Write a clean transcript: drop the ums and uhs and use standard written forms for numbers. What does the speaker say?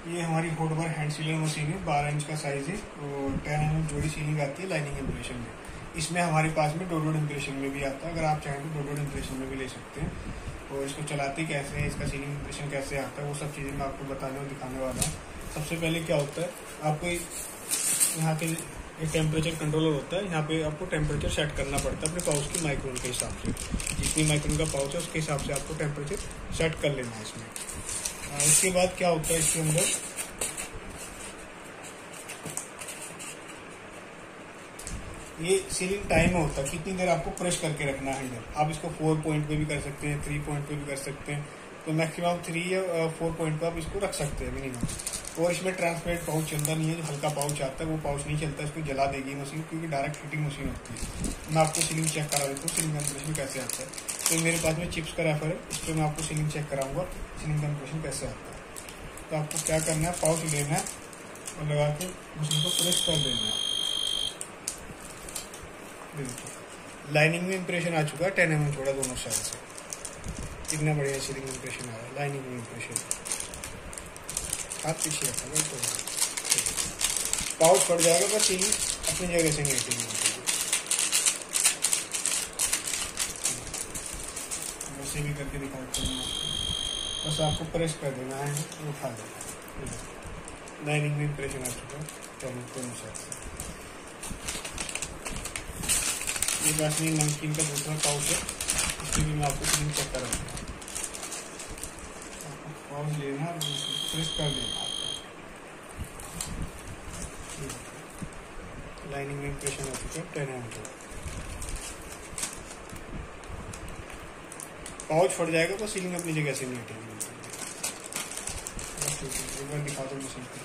ये हमारी होटवर hand sealer machine है, 12 इंच का साइज है और 10 mm जोड़ी सीलिंग आती है लाइनिंग इम्प्रेशन में। इसमें हमारे पास में डॉट इम्प्रेशन में भी आता है, अगर आप चाहें तो डॉट इम्प्रेशन में भी ले सकते हैं। और इसको चलाते कैसे हैं, इसका सीलिंग इम्प्रेशन कैसे आता है, वो सब चीज़ें मैं आपको बताने और दिखाने वाला हूँ। सबसे पहले क्या होता है, आपको यहाँ के एक टेम्परेचर कंट्रोलर होता है, यहाँ पे आपको टेम्परेचर सेट करना पड़ता है अपने पाउच की माइक्रोन के हिसाब से। जितनी माइक्रोन का पाउच है उसके हिसाब से आपको टेम्परेचर सेट कर लेना है इसमें। उसके बाद क्या होता है, इसके अंदर ये सीलिंग टाइम होता है, कितनी देर आपको प्रेस करके रखना है इधर। आप इसको 4 पॉइंट पे भी कर सकते हैं, 3 पॉइंट पे भी कर सकते हैं, तो मैक्सिमम 3 या 4 पॉइंट पे आप इसको रख सकते हैं मिनिमम। और इसमें ट्रांसपेरेंट पाउच चलता नहीं है, जो हल्का पाउच आता है वो पाउच नहीं चलता, इसको जला देगी मशीन, क्योंकि डायरेक्ट हीटिंग मशीन होती है। मैं आपको सीलिंग चेक करा देता हूँ सीलिंग टेम्परेचर कैसे आता है। तो मेरे पास में चिप्स का रेफर है, इस पर मैं आपको सीलिंग चेक कराऊंगा सीलिंग टेम्परेचर कैसे आता है। तो आपको क्या करना है, पाउच लेना है और लगा के मशीन को प्रेस कर देना है। लाइनिंग में इम्प्रेशन आ चुका है 10 mm थोड़ा दोनों साइड से, कितना बढ़िया सीलिंग इम्प्रेशन आ रहा है। लाइनिंग में इम्प्रेशन हाथ पीछे रखा है तो पाउच पड़ जाएगा, बस सीलिंग अपनी जगह से नहीं हटेगी। वैसे भी करके दिखाते हैं, बस आपको प्रेस कर देना है, उठा देना। लाइनिंग में इम्प्रेशन आ चुका है 10 mm दोनों साइड से। ये पास में नमकीन का दूसरा पाउच है, उसकी भी मैं आपको सीलिंग चेक कराऊंगा। पाउच लेना और प्रेस कर देना। लाइनिंग में इम्प्रेशन आ चुका है 10 mm। पाउच फट जाएगा तो सीलिंग अपनी जगह से नहीं हटेगी। एक बार दिखा दो मशीन।